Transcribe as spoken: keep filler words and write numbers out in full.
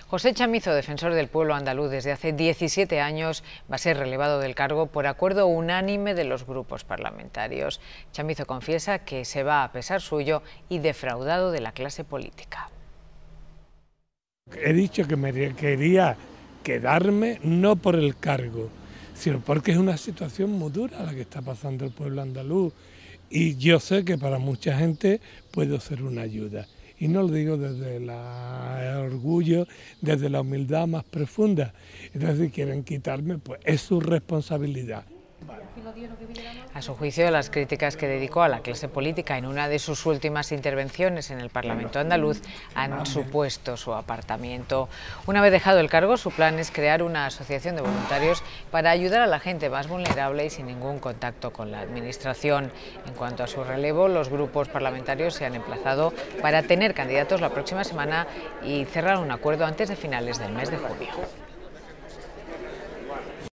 José Chamizo, defensor del pueblo andaluz desde hace diecisiete años, va a ser relevado del cargo por acuerdo unánime de los grupos parlamentarios. Chamizo confiesa que se va a pesar suyo y defraudado de la clase política. He dicho que me quería quedarme no por el cargo, sino porque es una situación muy dura la que está pasando el pueblo andaluz. Y yo sé que para mucha gente puedo ser una ayuda. Y no lo digo desde el orgullo, desde la humildad más profunda. Entonces, si quieren quitarme, pues es su responsabilidad. A su juicio, las críticas que dedicó a la clase política en una de sus últimas intervenciones en el Parlamento andaluz han supuesto su apartamiento. Una vez dejado el cargo, su plan es crear una asociación de voluntarios para ayudar a la gente más vulnerable y sin ningún contacto con la administración. En cuanto a su relevo, los grupos parlamentarios se han emplazado para tener candidatos la próxima semana y cerrar un acuerdo antes de finales del mes de junio.